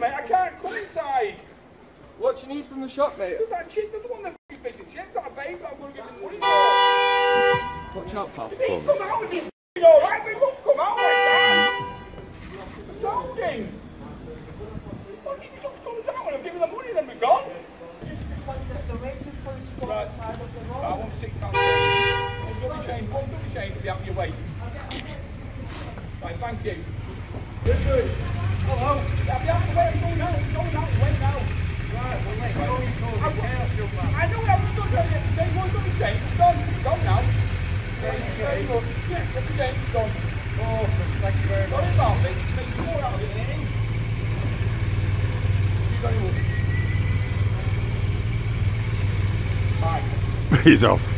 mate. I can't come inside. What do you need from the shop, mate? Because that chick doesn't want the fish and chips. Got a baby that I'm going to give him money for. Watch out, pal. If he come out with you alright, we won't come out like that. I told him. Well, if he just comes out and I'm giving the money, then we're gone. Just because the rates are going to go outside of the road. I want £6. There's going to be change. What's going to be change to be out of your way? Right, thank you. Good. Hello. I'll be out of the way. I'm going out. I'm going out the way now. Right, well, let's go in cause chaos, young man. I know what I was going to tell you yesterday. What's going to change? It's gone. It's gone now. Thank you very much. Yes, every day it's gone. Awesome. Thank you very much. Sorry about this. Make more out of it than it is. Thank you very much. Bye. He's off.